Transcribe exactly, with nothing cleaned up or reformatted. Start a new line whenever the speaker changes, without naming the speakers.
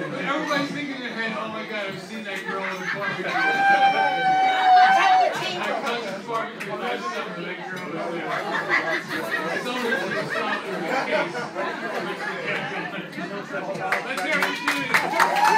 Everybody's thinking in their head, oh my god, I've seen that girl in the barbecue. I cousin's barbecue last summer, that girl was there. Someone was stopped in the case. Let's hear it for Judi.